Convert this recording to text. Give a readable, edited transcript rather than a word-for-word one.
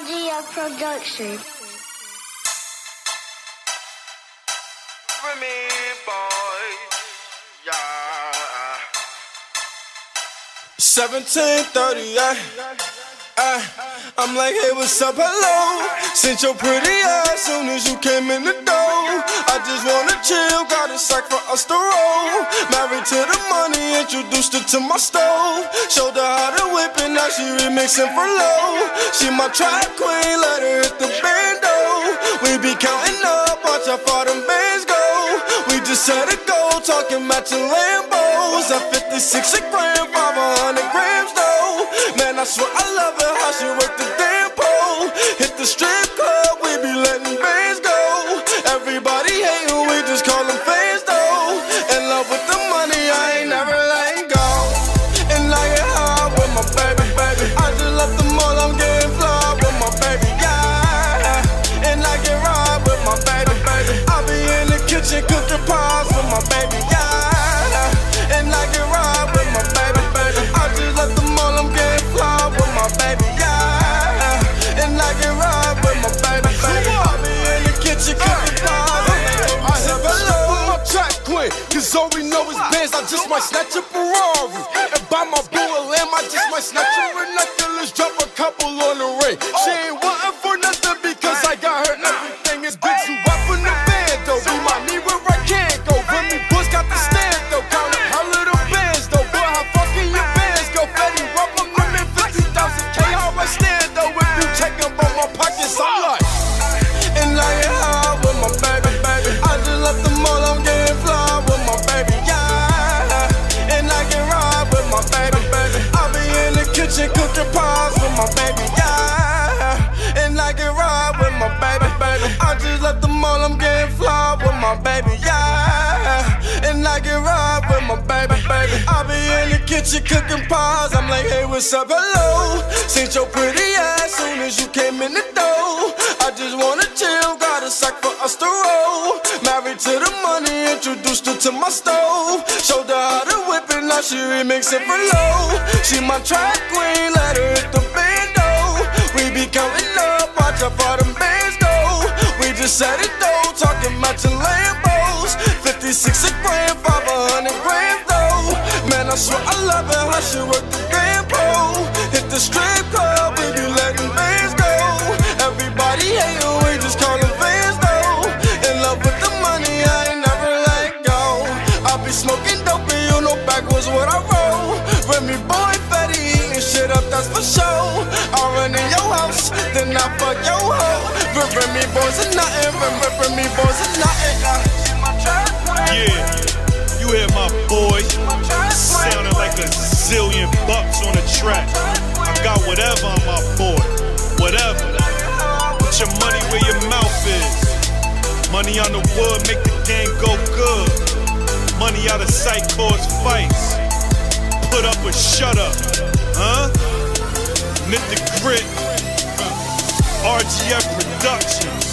RGF production. For me, boy, yeah. 17:30, I'm like, hey, what's up, hello? Sent your pretty ass soon as you came in the door. I just wanna chill, got a sack for us to roll. Married to the money, introduced her to my stove. Showed her how to whip it, now she remixing for low. She my track queen, let her hit the bando. We be counting up, watch how far them bands go. We just set a goal, talking matching Lambos. At 56 a gram, 500 grams though. Man, I swear I love her, how she work the damn pole. Hit the strip club, we be letting bands go. Everybody hating, we just call them fans though. In love with the money, I ain't never letting go. And I get high with my baby, baby. I just left the mall, I'm getting fly with my baby, yeah. And I get ride with my baby, baby. I be in the kitchen cooking pies with my baby, yeah. And I get ride with my baby, baby. I just left the mall, I'm getting fly with my baby, yeah. And I get ride with my baby, baby. I be in the kitchen cooking pies. I have hello with my track queen, cause all we know is bands. I just might snatch a Ferrari and buy my boo a lamb. I just might snatch her a necklace, drop a couple on the ring. She ain't wantin' for nothing because I got her everything. It's big too up in the band though. Remind me where I can't go. Remy Bush got the stand though. Count up her little bands though. Boy, how fucking your bands go. Fetty rub them in 50,000 K. How I stand though. If you check up on my pockets, I'm like. And I get high with my baby, baby. I just left the mall, I'm getting fly with my baby, yeah. And I get ride with my baby, baby. I be in the kitchen cooking pies with my baby, yeah. And I get ride with my baby, baby. I just left the mall, I'm getting fly with my baby, yeah. And I get ride with my baby, baby. I be in the kitchen cooking pies. I'm like, hey, what's up, hello? Seen your pretty ass soon as you came in the door. I just wanna chill, got a sack for us to roll. Married to the money, introduced her to my stove. Showed her how to whip it, now she remixing for low. She my track queen, let her hit the bando. We be counting up, watch how far them bands go. We just set it though, talking matching Lambos. 56 a gram, 500 grams though. Man, I swear I love her, how she work the damn pole. Hit the strip club, we be letting bands go. Everybody hating, we just call them fans though. In love with the money, I ain't never let go. I be smoking dope and you know backwards what I roll. Remy boy, fetty, eating shit up, that's for sure. I run in your house, then I fuck your hoe. Remy boys are nothing, Remy boys are nothing. Yeah, you hear my boy sounding like a zillion bucks on the track. I got whatever on my boy, whatever. Put your money where your mouth is. Money on the wood make the game go good. Money out of sight cause fights. Put up or shut up, huh? Nip the grit. RGF Productions.